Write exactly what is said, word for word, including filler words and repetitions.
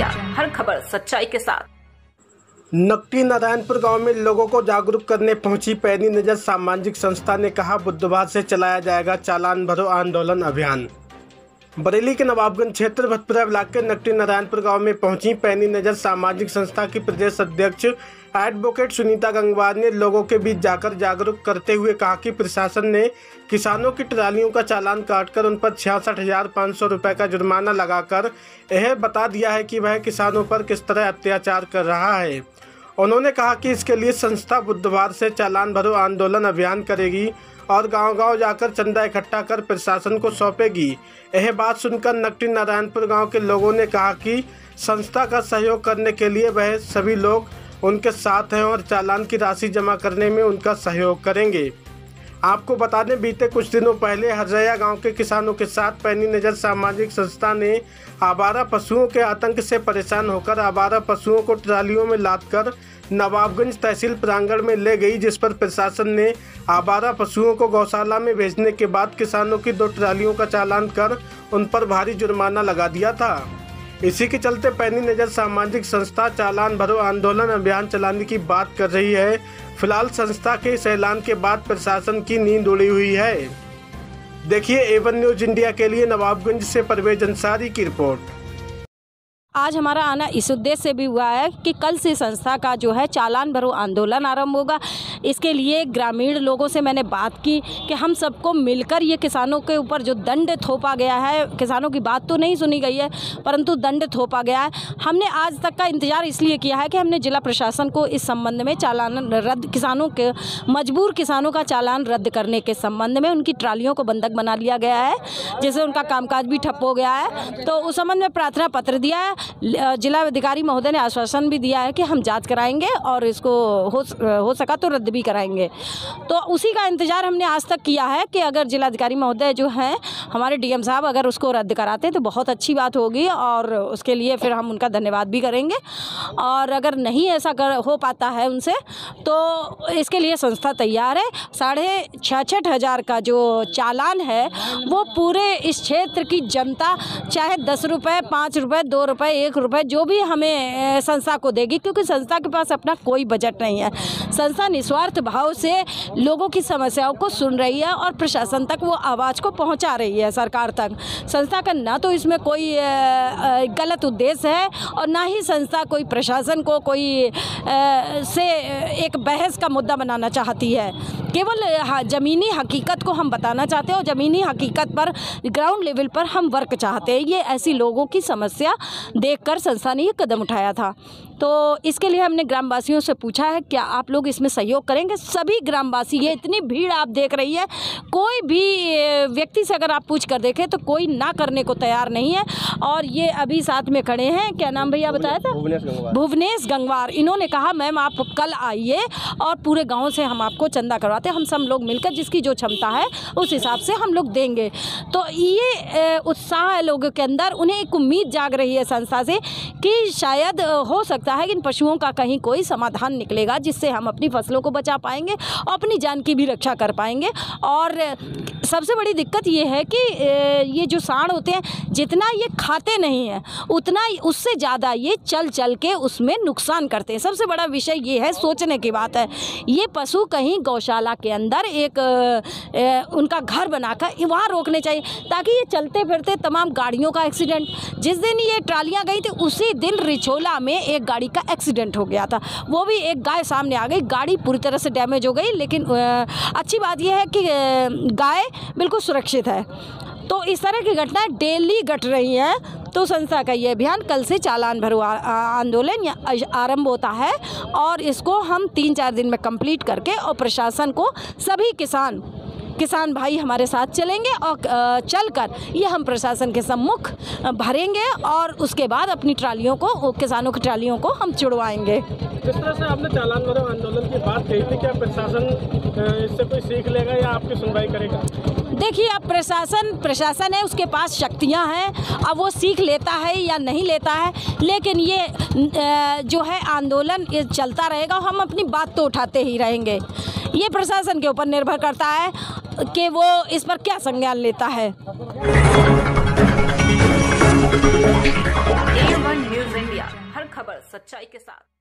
हर खबर सच्चाई के साथ। नकटी नारायणपुर गांव में लोगों को जागरूक करने पहुंची पैनी नजर सामाजिक संस्था ने कहा, बुधवार से चलाया जाएगा चालान भरो आंदोलन अभियान। बरेली के नवाबगंज क्षेत्र भतपुरा ब्लॉक के नकटी नारायणपुर गांव में पहुंची पैनी नजर सामाजिक संस्था की प्रदेश अध्यक्ष एडवोकेट सुनीता गंगवार ने लोगों के बीच जाकर जागरूक करते हुए कहा कि प्रशासन ने किसानों की ट्रालियों का चालान काटकर उन पर छियासठ हजार पाँच सौ रुपये का जुर्माना लगाकर यह बता दिया है कि वह किसानों पर किस तरह अत्याचार कर रहा है। उन्होंने कहा कि इसके लिए संस्था बुधवार से चालान भरो आंदोलन अभियान करेगी और गांव-गांव जाकर चंदा इकट्ठा कर प्रशासन को सौंपेगी। यह बात सुनकर नकटी नारायणपुर गांव के लोगों ने कहा कि संस्था का सहयोग करने के लिए वह सभी लोग उनके साथ हैं और चालान की राशि जमा करने में उनका सहयोग करेंगे। आपको बता दें, बीते कुछ दिनों पहले हरजया गांव के किसानों के साथ पैनी नज़र सामाजिक संस्था ने आवारा पशुओं के आतंक से परेशान होकर आवारा पशुओं को ट्रालियों में लादकर नवाबगंज तहसील प्रांगण में ले गई, जिस पर प्रशासन ने आवारा पशुओं को गौशाला में भेजने के बाद किसानों की दो ट्रालियों का चालान कर उन पर भारी जुर्माना लगा दिया था। इसी के चलते पैनी नज़र सामाजिक संस्था चालान भरो आंदोलन अभियान चलाने की बात कर रही है। फिलहाल संस्था के इस ऐलान के बाद प्रशासन की नींद उड़ी हुई है। देखिए एवन न्यूज इंडिया के लिए नवाबगंज से परवेज अंसारी की रिपोर्ट। आज हमारा आना इस उद्देश्य से भी हुआ है कि कल से संस्था का जो है चालान भरो आंदोलन आरंभ होगा। इसके लिए ग्रामीण लोगों से मैंने बात की कि हम सबको मिलकर ये किसानों के ऊपर जो दंड थोपा गया है, किसानों की बात तो नहीं सुनी गई है परंतु दंड थोपा गया है, हमने आज तक का इंतज़ार इसलिए किया है कि हमने जिला प्रशासन को इस संबंध में चालान रद्द, किसानों के मजबूर किसानों का चालान रद्द करने के संबंध में उनकी ट्रालियों को बंधक बना लिया गया है, जिससे उनका कामकाज भी ठप हो गया है। तो उस संबंध में प्रार्थना पत्र दिया है। जिला अधिकारी महोदय ने आश्वासन भी दिया है कि हम जांच कराएंगे और इसको हो हो सका तो रद्द भी कराएंगे। तो उसी का इंतज़ार हमने आज तक किया है कि अगर जिलाधिकारी महोदय जो हैं हमारे डीएम साहब अगर उसको रद्द कराते हैं तो बहुत अच्छी बात होगी और उसके लिए फिर हम उनका धन्यवाद भी करेंगे। और अगर नहीं ऐसा कर हो पाता है उनसे तो इसके लिए संस्था तैयार है। साढ़े छियासठ हज़ार का जो चालान है वो पूरे इस क्षेत्र की जनता चाहे दस रुपये पाँच रुपये दो रुपये एक रुपये जो भी हमें संस्था को देगी, क्योंकि संस्था के पास अपना कोई बजट नहीं है। संस्था निस्वार्थ भाव से लोगों की समस्याओं को सुन रही है और प्रशासन तक वो आवाज़ को पहुंचा रही है, सरकार तक। संस्था का ना तो इसमें कोई गलत उद्देश्य है और ना ही संस्था कोई प्रशासन को कोई से एक बहस का मुद्दा बनाना चाहती है। केवल ज़मीनी हकीकत को हम बताना चाहते हैं और ज़मीनी हकीकत पर ग्राउंड लेवल पर हम वर्क चाहते हैं। ये ऐसी लोगों की समस्या देखकर संस्था ने ये कदम उठाया था। तो इसके लिए हमने ग्रामवासियों से पूछा है क्या आप लोग इसमें सहयोग करेंगे। सभी ग्रामवासी, ये इतनी भीड़ आप देख रही है, कोई भी व्यक्ति से अगर आप पूछ कर देखें तो कोई ना करने को तैयार नहीं है। और ये अभी साथ में खड़े हैं, क्या नाम भैया बताया था, भुवनेश गंगवार। इन्होंने कहा मैम आप कल आइए और पूरे गाँव से हम आपको चंदा करवाते हैं, हम सब लोग मिलकर जिसकी जो क्षमता है उस हिसाब से हम लोग देंगे। तो ये उत्साह है लोगों के अंदर, उन्हें एक उम्मीद जाग रही है संस्था से कि शायद हो सकता है कि इन पशुओं का कहीं कोई समाधान निकलेगा जिससे हम अपनी फसलों को बचा पाएंगे और अपनी जान की भी रक्षा कर पाएंगे। और सबसे बड़ी दिक्कत ये है कि ये जो सांड होते हैं जितना ये खाते नहीं हैं उतना उससे ज़्यादा ये चल चल के उसमें नुकसान करते हैं। सबसे बड़ा विषय ये है, सोचने की बात है, ये पशु कहीं गौशाला के अंदर एक ए, उनका घर बनाकर वहाँ रोकने चाहिए ताकि ये चलते फिरते तमाम गाड़ियों का एक्सीडेंट, जिस दिन ये ट्रालियाँ गई थी उसी दिन रिछोला में एक गाड़ी का एक्सीडेंट हो गया था, वो भी एक गाय सामने आ गई, गाड़ी पूरी तरह से डैमेज हो गई, लेकिन अच्छी बात यह है कि गाय बिल्कुल सुरक्षित है। तो इस तरह की घटनाएं डेली घट रही हैं। तो संस्था का ये अभियान कल से चालान भरो आंदोलन या आरंभ होता है और इसको हम तीन चार दिन में कंप्लीट करके और प्रशासन को सभी किसान किसान भाई हमारे साथ चलेंगे और चलकर ये हम प्रशासन के सम्मुख भरेंगे और उसके बाद अपनी ट्रालियों को, किसानों की ट्रालियों को हम छुड़वाएंगे। जिस तरह से आपने चालान भरो आंदोलन की बात कही थी, क्या प्रशासन इससे कोई सीख लेगा या आपकी सुनवाई करेगा? देखिए, अब प्रशासन प्रशासन है, उसके पास शक्तियां हैं, अब वो सीख लेता है या नहीं लेता है, लेकिन ये जो है आंदोलन ये चलता रहेगा। हम अपनी बात तो उठाते ही रहेंगे। ये प्रशासन के ऊपर निर्भर करता है कि वो इस पर क्या संज्ञान लेता है। A one news India. हर खबर सच्चाई के साथ।